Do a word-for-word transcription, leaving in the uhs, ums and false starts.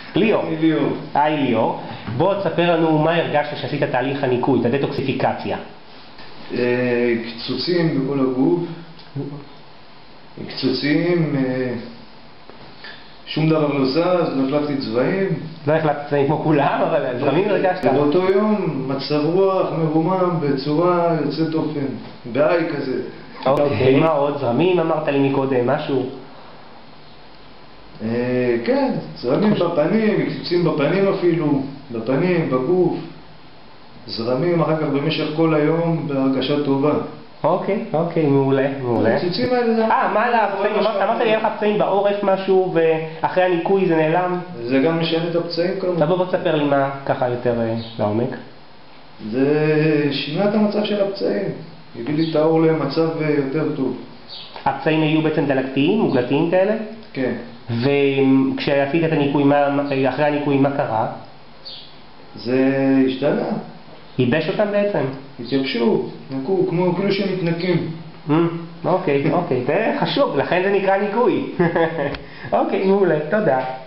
ליאור. ליאור. היי ליאור. בוא תספר לנו מה הרגשת שעשית תהליך הניקוי, את הדטוקסיפיקציה. קצוצים בכל הגוף. קצוצים, שום דבר לא זז, לא החלפתי צבעים. לא החלפתי צבעים כמו כולם, אבל זרמים הרגשת. באותו יום מצב רוח מרומם בצורה יוצאת אופן, בעי כזה. אוקיי, מה עוד? זרמים אמרת לי מקודם, משהו? כן, זרמים בפנים, קצוצים בפנים אפילו, בפנים, בגוף. זרמים אחר כך במשך כל היום בהרגשה טובה. אוקיי, אוקיי, מעולה, מעולה. הקצוצים האלה זה... אה, מה על הפצעים? אמרת לי, היה לך פצעים בעורף משהו, ואחרי הניקוי זה נעלם? זה גם משנה את הפצעים כמובן. בוא תספר לי מה ככה יותר לעומק. זה שינה את המצב של הפצעים. הביא לי את האור למצב יותר טוב. הפצעים היו בעצם דלקתיים, מוגלתיים כאלה? כן. וכשעשית את הניקוי, אחרי הניקוי, מה קרה? זה השתנה. ייבש אותם בעצם? התייבשו, נקו, כמו כאילו שהם מתנקים. אוקיי, אוקיי, זה חשוב, לכן זה נקרא ניקוי. אוקיי, מעולה, תודה.